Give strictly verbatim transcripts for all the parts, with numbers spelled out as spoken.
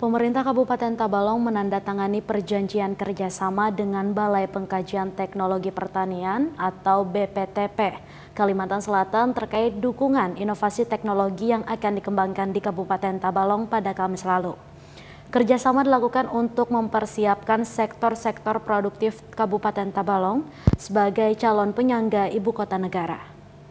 Pemerintah Kabupaten Tabalong menandatangani perjanjian kerjasama dengan Balai Pengkajian Teknologi Pertanian atau B P T P Kalimantan Selatan terkait dukungan inovasi teknologi yang akan dikembangkan di Kabupaten Tabalong pada Kamis lalu. Kerjasama dilakukan untuk mempersiapkan sektor-sektor produktif Kabupaten Tabalong sebagai calon penyangga ibu kota negara.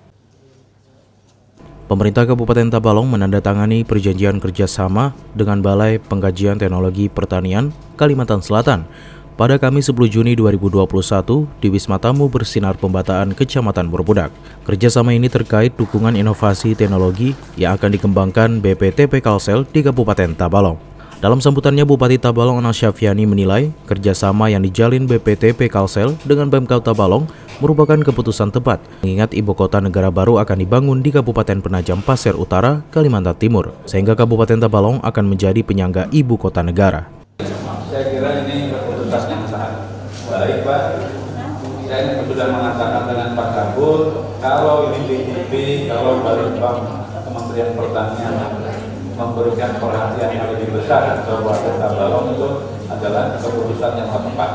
Pemerintah Kabupaten Tabalong menandatangani perjanjian kerjasama dengan Balai Pengkajian Teknologi Pertanian Kalimantan Selatan pada Kamis sepuluh Juni dua ribu dua puluh satu di Wisma Tamu Bersinar Pembataan Kecamatan Borobudak. Kerjasama ini terkait dukungan inovasi teknologi yang akan dikembangkan B P T P Kalsel di Kabupaten Tabalong. Dalam sambutannya, Bupati Tabalong Ana Syafiani menilai kerjasama yang dijalin B P T P Kalsel dengan Pemkab Tabalong merupakan keputusan tepat, mengingat ibu kota negara baru akan dibangun di Kabupaten Penajam Pasir Utara, Kalimantan Timur, sehingga Kabupaten Tabalong akan menjadi penyangga ibu kota negara. Saya kira ini keputusan yang sangat baik, Pak. Saya sudah mengatakan dengan Pak Kabur, kalau ini B T P, kalau Balitbang Kementerian Pertanian memberikan perhatian yang lebih besar ke Kabupaten Tabalong, itu adalah keputusan yang tepat.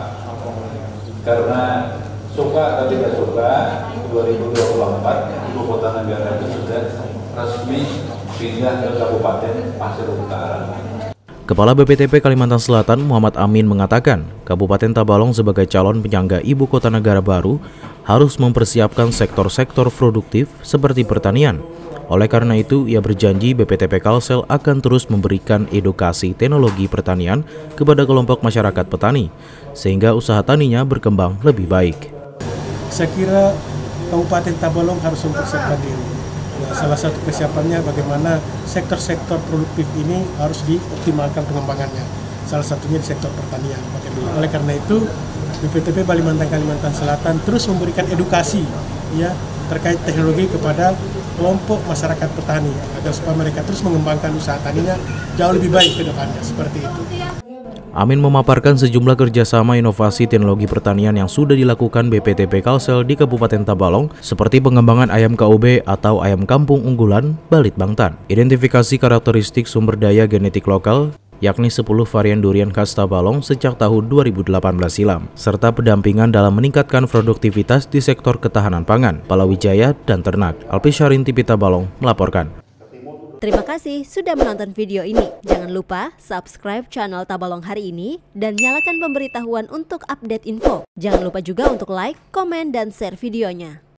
Karena suka atau tidak suka, dua ribu dua puluh empat ibu kota negara itu sudah resmi pindah ke Kabupaten Pasir Utara. Kepala B P T P Kalimantan Selatan Muhammad Amin mengatakan, Kabupaten Tabalong sebagai calon penyangga ibu kota negara baru harus mempersiapkan sektor-sektor produktif seperti pertanian. Oleh karena itu, ia berjanji B P T P Kalsel akan terus memberikan edukasi teknologi pertanian kepada kelompok masyarakat petani, sehingga usaha taninya berkembang lebih baik. Saya kira Kabupaten Tabalong harus mempersiapkan diri. Nah, salah satu kesiapannya bagaimana sektor-sektor produktif ini harus dioptimalkan pengembangannya. Salah satunya di sektor pertanian. Oleh karena itu, B P T P Kalimantan Kalimantan Selatan terus memberikan edukasi ya terkait teknologi kepada kelompok masyarakat petani agar supaya mereka terus mengembangkan usaha taninya jauh lebih baik ke depannya, seperti itu. Amin memaparkan sejumlah kerjasama inovasi teknologi pertanian yang sudah dilakukan B P T P Kalsel di Kabupaten Tabalong, seperti pengembangan ayam K U B atau ayam kampung unggulan Balit Bangtan, identifikasi karakteristik sumber daya genetik lokal, yakni sepuluh varian durian khas Tabalong sejak tahun dua ribu delapan belas silam, serta pendampingan dalam meningkatkan produktivitas di sektor ketahanan pangan, palawijaya, dan ternak. Alpi Syarin T V Tabalong melaporkan. Terima kasih sudah menonton video ini. Jangan lupa subscribe channel Tabalong Hari Ini dan nyalakan pemberitahuan untuk update info. Jangan lupa juga untuk like, komen, dan share videonya.